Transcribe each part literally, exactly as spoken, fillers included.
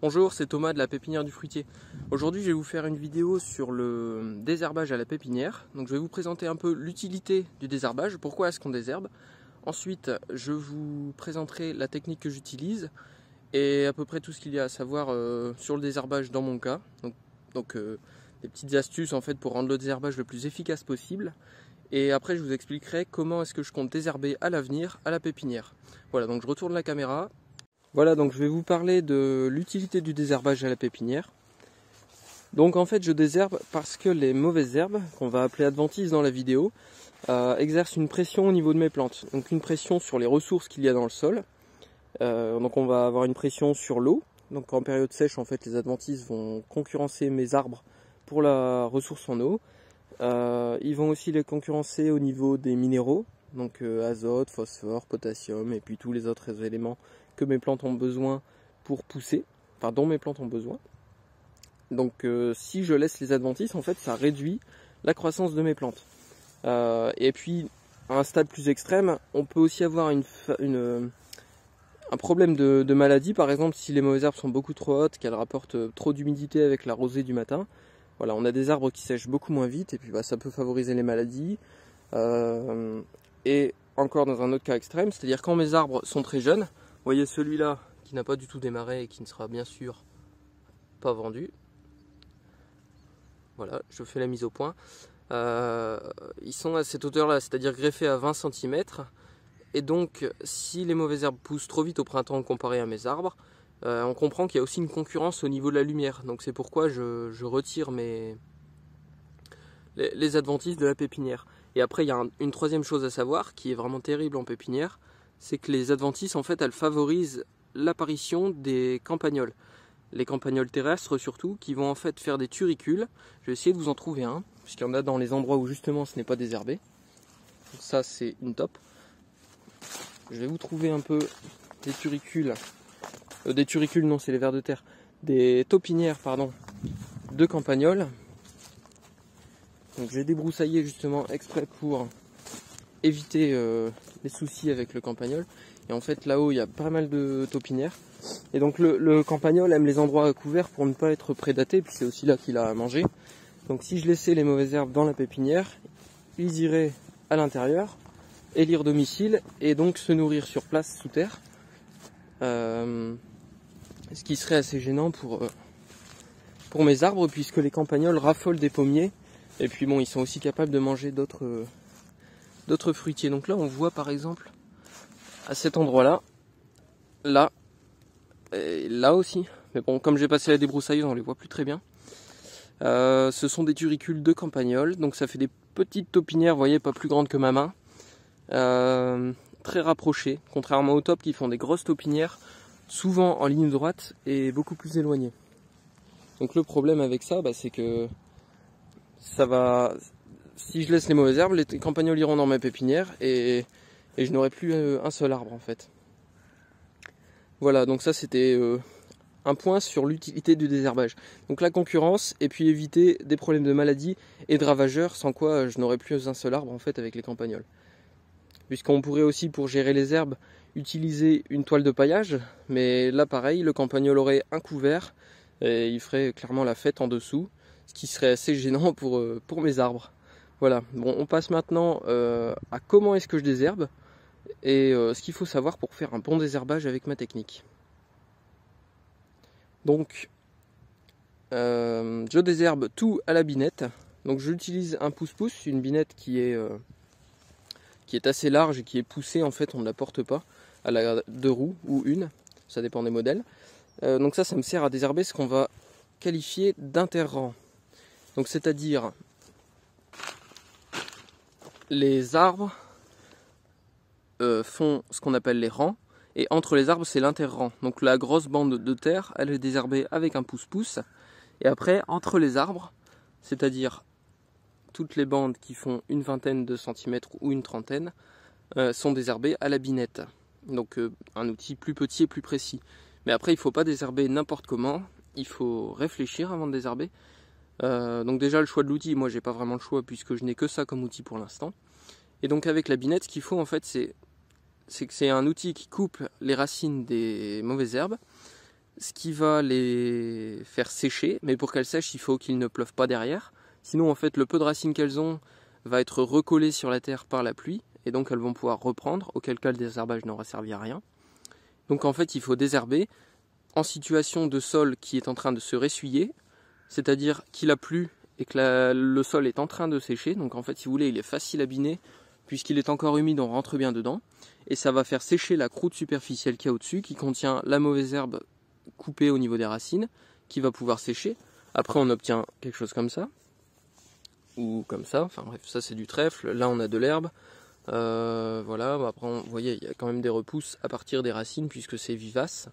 Bonjour, c'est Thomas de la pépinière du fruitier. Aujourd'hui, je vais vous faire une vidéo sur le désherbage à la pépinière. Donc, je vais vous présenter un peu l'utilité du désherbage, pourquoi est-ce qu'on désherbe. Ensuite, je vous présenterai la technique que j'utilise et à peu près tout ce qu'il y a à savoir euh, sur le désherbage dans mon cas. Donc, donc euh, des petites astuces en fait pour rendre le désherbage le plus efficace possible. Et après, je vous expliquerai comment est-ce que je compte désherber à l'avenir à la pépinière. Voilà, donc je retourne la caméra. Voilà, donc je vais vous parler de l'utilité du désherbage à la pépinière. Donc en fait je désherbe parce que les mauvaises herbes, qu'on va appeler adventices dans la vidéo, euh, exercent une pression au niveau de mes plantes. Donc une pression sur les ressources qu'il y a dans le sol. Euh, donc on va avoir une pression sur l'eau. Donc en période sèche en fait les adventices vont concurrencer mes arbres pour la ressource en eau. Euh, ils vont aussi les concurrencer au niveau des minéraux. Donc euh, azote, phosphore, potassium et puis tous les autres éléments que mes plantes ont besoin pour pousser, enfin dont mes plantes ont besoin. Donc euh, si je laisse les adventices, en fait ça réduit la croissance de mes plantes. Euh, et puis à un stade plus extrême, on peut aussi avoir une, une, un problème de, de maladie, par exemple si les mauvaises herbes sont beaucoup trop hautes, qu'elles rapportent trop d'humidité avec la rosée du matin. Voilà, on a des arbres qui sèchent beaucoup moins vite et puis bah, ça peut favoriser les maladies. Euh, et encore dans un autre cas extrême, c'est-à-dire quand mes arbres sont très jeunes, vous voyez celui-là qui n'a pas du tout démarré et qui ne sera bien sûr pas vendu. Voilà, je fais la mise au point. Euh, ils sont à cette hauteur-là, c'est-à-dire greffés à vingt centimètres. Et donc, si les mauvaises herbes poussent trop vite au printemps comparé à mes arbres, euh, on comprend qu'il y a aussi une concurrence au niveau de la lumière. Donc c'est pourquoi je, je retire mes, les, les adventices de la pépinière. Et après, il y a un, une troisième chose à savoir, qui est vraiment terrible en pépinière, c'est que les adventices, en fait, elles favorisent l'apparition des campagnols. Les campagnols terrestres, surtout, qui vont en fait faire des turicules. Je vais essayer de vous en trouver un, puisqu'il y en a dans les endroits où justement ce n'est pas désherbé. Donc ça, c'est une top. Je vais vous trouver un peu des turicules. Euh, des turicules, non, c'est les vers de terre. Des taupinières, pardon, de campagnols. Donc j'ai débroussaillé justement exprès pour éviter euh, les soucis avec le campagnol. Et en fait là-haut il y a pas mal de taupinières. Et donc le, le campagnol aime les endroits couverts pour ne pas être prédaté, puis c'est aussi là qu'il a à manger. Donc si je laissais les mauvaises herbes dans la pépinière, ils iraient à l'intérieur, élire domicile et donc se nourrir sur place sous terre. Euh, ce qui serait assez gênant pour, euh, pour mes arbres, puisque les campagnols raffolent des pommiers. Et puis bon, ils sont aussi capables de manger d'autres euh, d'autres fruitiers. Donc là on voit par exemple à cet endroit là, là, et là aussi, mais bon comme j'ai passé la débroussailleuse on les voit plus très bien. Euh, ce sont des turicules de campagnol, donc ça fait des petites taupinières, vous voyez, pas plus grandes que ma main, euh, très rapprochées, contrairement aux taupes qui font des grosses taupinières, souvent en ligne droite et beaucoup plus éloignées. Donc le problème avec ça, bah, c'est que ça va... Si je laisse les mauvaises herbes, les campagnols iront dans ma pépinière et, et je n'aurai plus un seul arbre en fait. Voilà, donc ça c'était euh, un point sur l'utilité du désherbage. Donc la concurrence et puis éviter des problèmes de maladie et de ravageurs, sans quoi je n'aurai plus un seul arbre en fait avec les campagnols. Puisqu'on pourrait aussi pour gérer les herbes utiliser une toile de paillage, mais là pareil, le campagnol aurait un couvert et il ferait clairement la fête en dessous, ce qui serait assez gênant pour, euh, pour mes arbres. Voilà, bon, on passe maintenant euh, à comment est-ce que je désherbe et euh, ce qu'il faut savoir pour faire un bon désherbage avec ma technique. Donc, euh, je désherbe tout à la binette. Donc j'utilise un pouce-pouce, une binette qui est, euh, qui est assez large et qui est poussée, en fait on ne la porte pas, à la deux roues ou une, ça dépend des modèles. Euh, donc ça, ça me sert à désherber ce qu'on va qualifier d'interrang. Donc c'est-à-dire les arbres euh, font ce qu'on appelle les rangs, et entre les arbres c'est l'interrang. Donc la grosse bande de terre, elle est désherbée avec un pouce-pouce, et après entre les arbres, c'est-à-dire toutes les bandes qui font une vingtaine de centimètres ou une trentaine, euh, sont désherbées à la binette. Donc euh, un outil plus petit et plus précis. Mais après il ne faut pas désherber n'importe comment, il faut réfléchir avant de désherber. Euh, donc déjà le choix de l'outil, moi j'ai pas vraiment le choix puisque je n'ai que ça comme outil pour l'instant. Et donc avec la binette, ce qu'il faut en fait c'est c'est que c'est un outil qui coupe les racines des mauvaises herbes ce qui va les faire sécher, mais pour qu'elles sèchent, il faut qu'il ne pleuve pas derrière. Sinon, en fait, le peu de racines qu'elles ont va être recollé sur la terre par la pluie, et donc elles vont pouvoir reprendre, auquel cas le désherbage n'aura servi à rien. Donc en fait, il faut désherber en situation de sol qui est en train de se ressuyer, c'est-à-dire qu'il a plu et que la, le sol est en train de sécher. Donc en fait, si vous voulez, il est facile à biner, puisqu'il est encore humide, on rentre bien dedans, et ça va faire sécher la croûte superficielle qu'il y a au-dessus, qui contient la mauvaise herbe coupée au niveau des racines, qui va pouvoir sécher. Après, on obtient quelque chose comme ça, ou comme ça, enfin bref, ça c'est du trèfle, là on a de l'herbe. Euh, voilà, après on, vous voyez, il y a quand même des repousses à partir des racines puisque c'est vivace.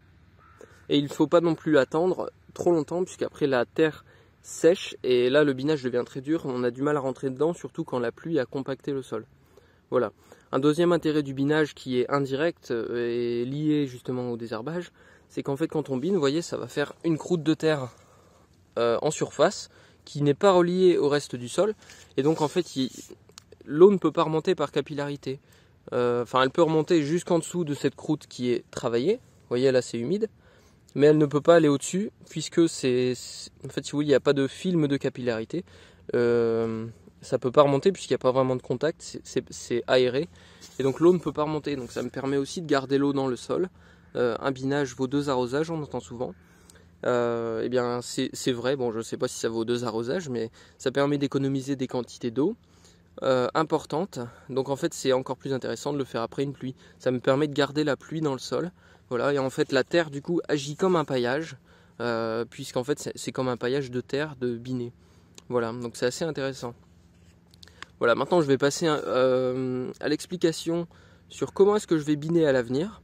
Et il ne faut pas non plus attendre trop longtemps puisqu'après la terre sèche et là le binage devient très dur, on a du mal à rentrer dedans, surtout quand la pluie a compacté le sol. Voilà. Un deuxième intérêt du binage qui est indirect et lié justement au désherbage, c'est qu'en fait quand on bine, vous voyez, ça va faire une croûte de terre euh, en surface qui n'est pas reliée au reste du sol, et donc en fait il l'eau ne peut pas remonter par capillarité. Euh, enfin, elle peut remonter jusqu'en dessous de cette croûte qui est travaillée. Vous voyez, là, c'est humide. Mais elle ne peut pas aller au-dessus, puisque c'est... En fait, si vous voulez, il n'y a pas de film de capillarité. Euh, ça ne peut pas remonter, puisqu'il n'y a pas vraiment de contact. C'est aéré. Et donc, l'eau ne peut pas remonter. Donc, ça me permet aussi de garder l'eau dans le sol. Euh, un binage vaut deux arrosages, on entend souvent. Euh, eh bien, c'est vrai. Bon, je ne sais pas si ça vaut deux arrosages, mais ça permet d'économiser des quantités d'eau. Euh, importante, donc en fait c'est encore plus intéressant de le faire après une pluie. Ça me permet de garder la pluie dans le sol, voilà, et en fait la terre du coup agit comme un paillage, euh, puisqu'en fait c'est comme un paillage de terre de binet. Voilà, donc c'est assez intéressant. Voilà, maintenant je vais passer euh, à l'explication sur comment est-ce que je vais biner à l'avenir.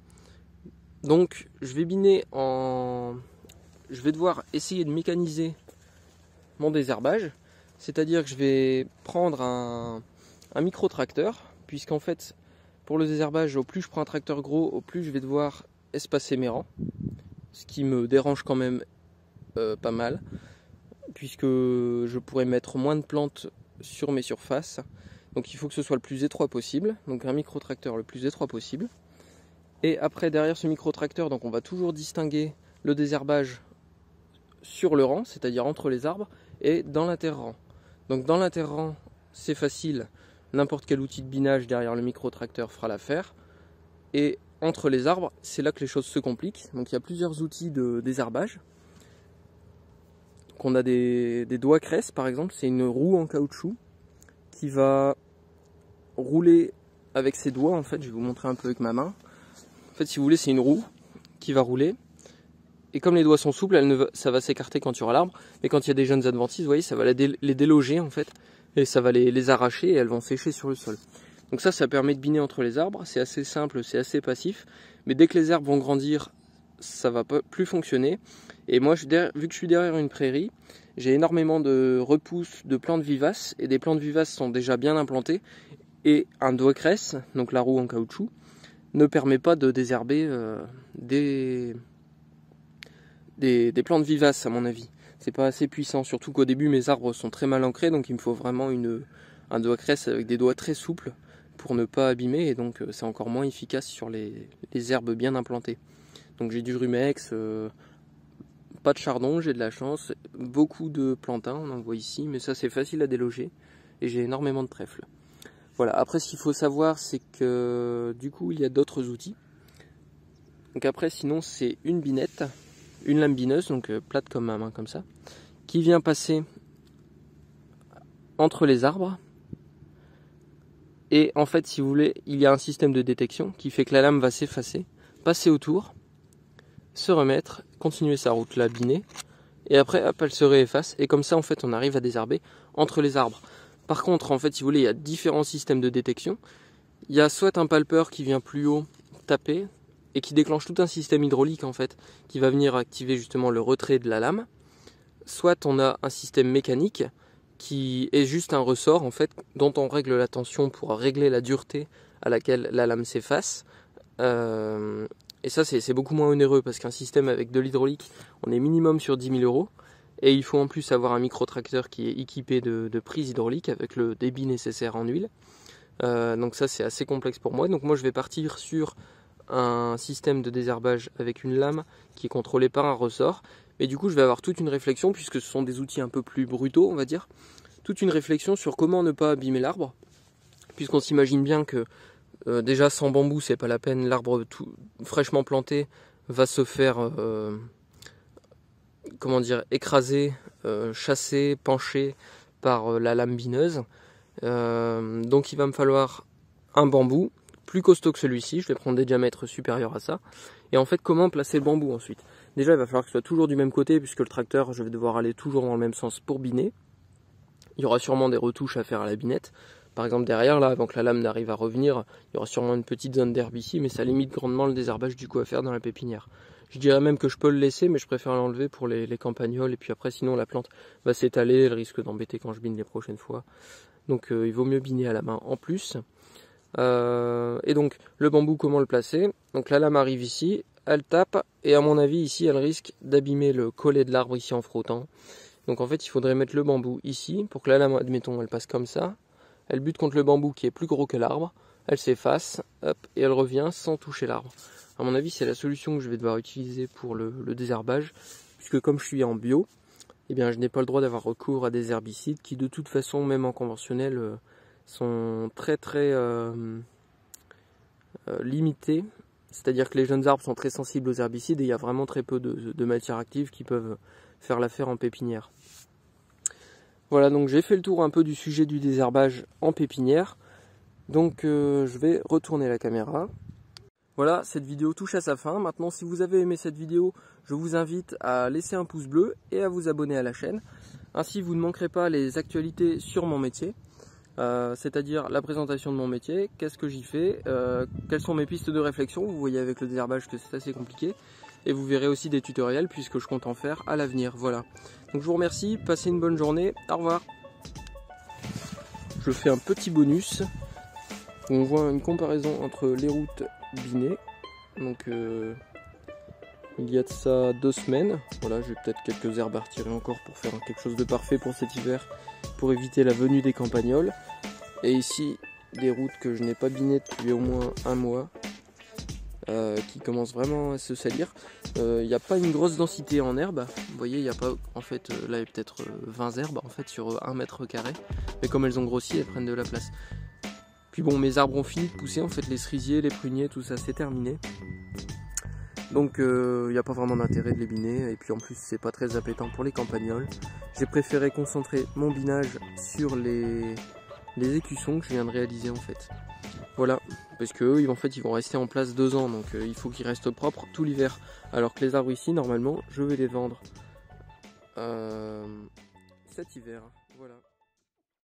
Donc je vais biner en... Je vais devoir essayer de mécaniser mon désherbage. C'est-à-dire que je vais prendre un, un micro-tracteur, puisqu'en fait, pour le désherbage, au plus je prends un tracteur gros, au plus je vais devoir espacer mes rangs, ce qui me dérange quand même euh, pas mal, puisque je pourrais mettre moins de plantes sur mes surfaces. Donc il faut que ce soit le plus étroit possible, donc un micro-tracteur le plus étroit possible. Et après, derrière ce micro-tracteur, donc on va toujours distinguer le désherbage sur le rang, c'est-à-dire entre les arbres, et dans l'inter-rang. Donc dans l'inter-rang, c'est facile, n'importe quel outil de binage derrière le micro-tracteur fera l'affaire. Et entre les arbres, c'est là que les choses se compliquent. Donc il y a plusieurs outils de désherbage. Donc on a des, des doigts cresse par exemple, c'est une roue en caoutchouc qui va rouler avec ses doigts. En fait, je vais vous montrer un peu avec ma main. En fait, si vous voulez, c'est une roue qui va rouler. Et comme les doigts sont souples, elle ne va, ça va s'écarter quand il y aura l'arbre. Mais quand il y a des jeunes adventices, vous voyez, ça va les, dé, les déloger en fait. Et ça va les, les arracher et elles vont sécher sur le sol. Donc ça, ça permet de biner entre les arbres. C'est assez simple, c'est assez passif. Mais dès que les arbres vont grandir, ça va pas plus fonctionner. Et moi, je, vu que je suis derrière une prairie, j'ai énormément de repousses de plantes vivaces. Et des plantes vivaces sont déjà bien implantées. Et un doigt cresse, donc la roue en caoutchouc, ne permet pas de désherber euh, des... Des, des plantes vivaces à mon avis. C'est pas assez puissant, surtout qu'au début mes arbres sont très mal ancrés, donc il me faut vraiment une, un doigt cresse avec des doigts très souples pour ne pas abîmer, et donc c'est encore moins efficace sur les, les herbes bien implantées. Donc j'ai du rumex, euh, pas de chardon, j'ai de la chance, beaucoup de plantain, on en voit ici, mais ça c'est facile à déloger, et j'ai énormément de trèfle. Voilà, après ce qu'il faut savoir c'est que du coup il y a d'autres outils. Donc après sinon c'est une binette, une lame bineuse, donc euh, plate comme ma main comme ça, qui vient passer entre les arbres. Et en fait, si vous voulez, il y a un système de détection qui fait que la lame va s'effacer, passer autour, se remettre, continuer sa route là, biner, et après, hop, elle se réefface. Et comme ça, en fait, on arrive à désherber entre les arbres. Par contre, en fait, si vous voulez, il y a différents systèmes de détection. Il y a soit un palpeur qui vient plus haut taper, et qui déclenche tout un système hydraulique en fait, qui va venir activer justement le retrait de la lame. Soit on a un système mécanique qui est juste un ressort en fait, dont on règle la tension pour régler la dureté à laquelle la lame s'efface. Euh, et ça c'est beaucoup moins onéreux parce qu'un système avec de l'hydraulique, on est minimum sur dix mille euros. Et il faut en plus avoir un micro-tracteur qui est équipé de, de prises hydrauliques avec le débit nécessaire en huile. Euh, donc ça c'est assez complexe pour moi. Donc moi je vais partir sur un système de désherbage avec une lame qui est contrôlée par un ressort. Mais du coup, je vais avoir toute une réflexion, puisque ce sont des outils un peu plus brutaux, on va dire. Toute une réflexion sur comment ne pas abîmer l'arbre. Puisqu'on s'imagine bien que euh, déjà sans bambou, c'est pas la peine. L'arbre tout fraîchement planté va se faire, euh, comment dire, écraser, euh, chasser, pencher par euh, la lame bineuse. Euh, donc il va me falloir un bambou plus costaud que celui-ci, je vais prendre des diamètres supérieurs à ça. Et en fait, comment placer le bambou ensuite? Déjà, il va falloir que ce soit toujours du même côté, puisque le tracteur, je vais devoir aller toujours dans le même sens pour biner. Il y aura sûrement des retouches à faire à la binette. Par exemple, derrière, là, avant que la lame n'arrive à revenir, il y aura sûrement une petite zone d'herbe ici, mais ça limite grandement le désherbage du coup à faire dans la pépinière. Je dirais même que je peux le laisser, mais je préfère l'enlever pour les, les campagnols, et puis après, sinon, la plante va s'étaler, elle risque d'embêter quand je bine les prochaines fois. Donc, euh, il vaut mieux biner à la main en plus. Euh, et donc le bambou, comment le placer? Donc la lame arrive ici, elle tape, et à mon avis ici elle risque d'abîmer le collet de l'arbre ici en frottant. Donc en fait il faudrait mettre le bambou ici pour que la lame, admettons, elle passe comme ça, elle bute contre le bambou qui est plus gros que l'arbre, elle s'efface, hop, et elle revient sans toucher l'arbre. À mon avis c'est la solution que je vais devoir utiliser pour le, le désherbage, puisque comme je suis en bio, eh bien je n'ai pas le droit d'avoir recours à des herbicides qui de toute façon, même en conventionnel, euh, sont très très euh, euh, limités, c'est-à-dire que les jeunes arbres sont très sensibles aux herbicides et il y a vraiment très peu de, de matières actives qui peuvent faire l'affaire en pépinière. Voilà, donc j'ai fait le tour un peu du sujet du désherbage en pépinière, donc euh, je vais retourner la caméra. Voilà, cette vidéo touche à sa fin. Maintenant, si vous avez aimé cette vidéo, je vous invite à laisser un pouce bleu et à vous abonner à la chaîne. Ainsi, vous ne manquerez pas les actualités sur mon métier. Euh, c'est-à-dire la présentation de mon métier, qu'est-ce que j'y fais, euh, quelles sont mes pistes de réflexion. Vous voyez avec le désherbage que c'est assez compliqué, et vous verrez aussi des tutoriels puisque je compte en faire à l'avenir. Voilà, donc je vous remercie, passez une bonne journée, au revoir. Je fais un petit bonus où on voit une comparaison entre les routes binées, donc euh, il y a de ça deux semaines. Voilà, j'ai peut-être quelques herbes à retirer encore pour faire quelque chose de parfait pour cet hiver, pour éviter la venue des campagnols. Et ici, des routes que je n'ai pas binées depuis au moins un mois, euh, qui commencent vraiment à se salir. Il euh, n'y a pas une grosse densité en herbe. Vous voyez, il n'y a pas, en fait, euh, là il y a peut-être vingt herbes en fait sur un mètre carré. Mais comme elles ont grossi, elles prennent de la place. Puis bon, mes arbres ont fini de pousser, en fait, les cerisiers, les pruniers, tout ça, c'est terminé. Donc il euh, n'y a pas vraiment d'intérêt de les biner, et puis en plus c'est pas très appétant pour les campagnols. J'ai préféré concentrer mon binage sur les, les écussons que je viens de réaliser en fait. Voilà, parce que eux, en fait ils vont rester en place deux ans, donc euh, il faut qu'ils restent propres tout l'hiver. Alors que les arbres ici, normalement, je vais les vendre euh, cet hiver. Voilà.